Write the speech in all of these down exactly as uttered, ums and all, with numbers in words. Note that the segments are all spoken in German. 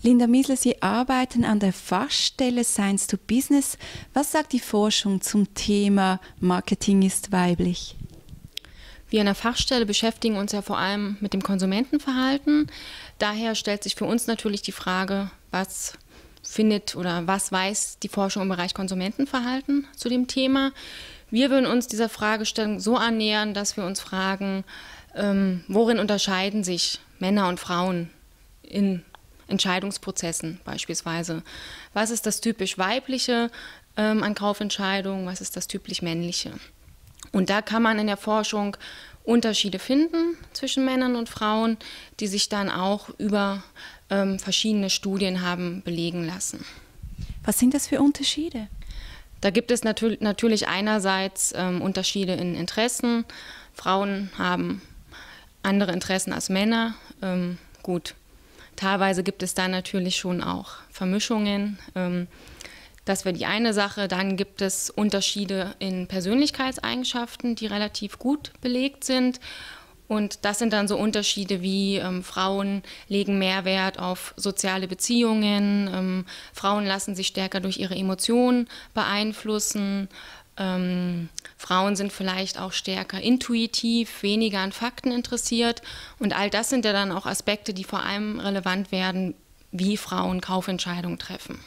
Linda Miesler, Sie arbeiten an der Fachstelle Science to Business. Was sagt die Forschung zum Thema Marketing ist weiblich? Wir an der Fachstelle beschäftigen uns ja vor allem mit dem Konsumentenverhalten. Daher stellt sich für uns natürlich die Frage, was findet oder was weiß die Forschung im Bereich Konsumentenverhalten zu dem Thema. Wir würden uns dieser Fragestellung so annähern, dass wir uns fragen, ähm, worin unterscheiden sich Männer und Frauen in Entscheidungsprozessen beispielsweise. Was ist das typisch Weibliche ähm, an Kaufentscheidungen, was ist das typisch Männliche? Und da kann man in der Forschung Unterschiede finden zwischen Männern und Frauen, die sich dann auch über ähm, verschiedene Studien haben belegen lassen. Was sind das für Unterschiede? Da gibt es natür- natürlich einerseits ähm, Unterschiede in Interessen. Frauen haben andere Interessen als Männer. Ähm, gut, teilweise gibt es da natürlich schon auch Vermischungen. Ähm, Das wäre die eine Sache. Dann gibt es Unterschiede in Persönlichkeitseigenschaften, die relativ gut belegt sind. Und das sind dann so Unterschiede wie ähm, Frauen legen mehr Wert auf soziale Beziehungen, ähm, Frauen lassen sich stärker durch ihre Emotionen beeinflussen, ähm, Frauen sind vielleicht auch stärker intuitiv, weniger an Fakten interessiert. Und all das sind ja dann auch Aspekte, die vor allem relevant werden, wie Frauen Kaufentscheidungen treffen.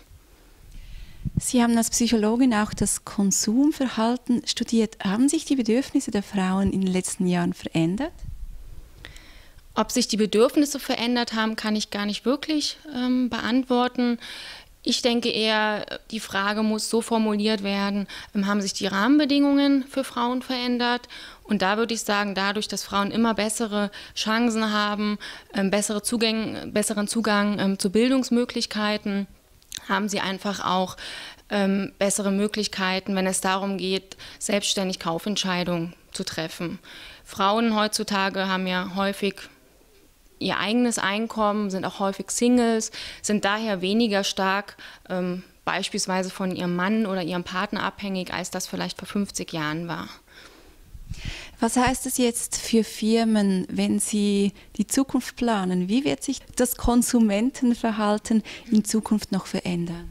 Sie haben als Psychologin auch das Konsumverhalten studiert. Haben sich die Bedürfnisse der Frauen in den letzten Jahren verändert? Ob sich die Bedürfnisse verändert haben, kann ich gar nicht wirklich ähm, beantworten. Ich denke eher, die Frage muss so formuliert werden, ähm, haben sich die Rahmenbedingungen für Frauen verändert? Und da würde ich sagen, dadurch, dass Frauen immer bessere Chancen haben, ähm, bessere Zugänge, besseren Zugang ähm, zu Bildungsmöglichkeiten, haben sie einfach auch ähm, bessere Möglichkeiten, wenn es darum geht, selbstständig Kaufentscheidungen zu treffen. Frauen heutzutage haben ja häufig ihr eigenes Einkommen, sind auch häufig Singles, sind daher weniger stark ähm, beispielsweise von ihrem Mann oder ihrem Partner abhängig, als das vielleicht vor fünfzig Jahren war. Was heißt es jetzt für Firmen, wenn sie die Zukunft planen? Wie wird sich das Konsumentenverhalten in Zukunft noch verändern?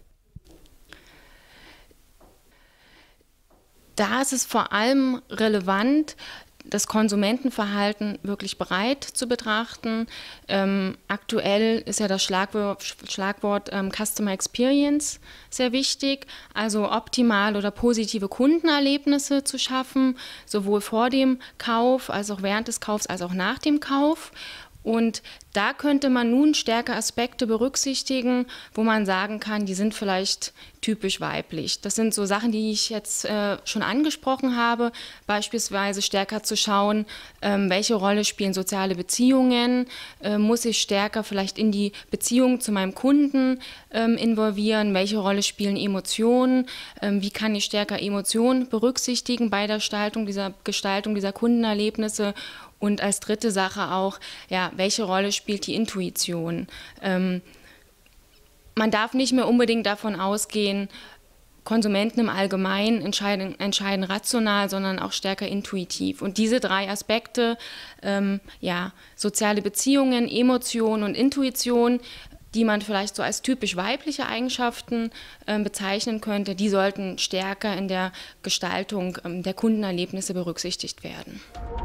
Da ist es vor allem relevant, das Konsumentenverhalten wirklich breit zu betrachten. Ähm, aktuell ist ja das Schlagwort, Schlagwort ähm, Customer Experience sehr wichtig, also optimale oder positive Kundenerlebnisse zu schaffen, sowohl vor dem Kauf als auch während des Kaufs als auch nach dem Kauf. Und da könnte man nun stärker Aspekte berücksichtigen, wo man sagen kann, die sind vielleicht typisch weiblich. Das sind so Sachen, die ich jetzt äh, schon angesprochen habe, beispielsweise stärker zu schauen, ähm, welche Rolle spielen soziale Beziehungen, äh, muss ich stärker vielleicht in die Beziehung zu meinem Kunden ähm, involvieren, welche Rolle spielen Emotionen, ähm, wie kann ich stärker Emotionen berücksichtigen bei der Gestaltung dieser, Gestaltung dieser Kundenerlebnisse. Und als dritte Sache auch, ja, welche Rolle spielt die Intuition? Ähm, man darf nicht mehr unbedingt davon ausgehen, Konsumenten im Allgemeinen entscheiden, entscheiden rational, sondern auch stärker intuitiv. Und diese drei Aspekte, ähm, ja, soziale Beziehungen, Emotion und Intuition, die man vielleicht so als typisch weibliche Eigenschaften äh, bezeichnen könnte, die sollten stärker in der Gestaltung ähm, der Kundenerlebnisse berücksichtigt werden.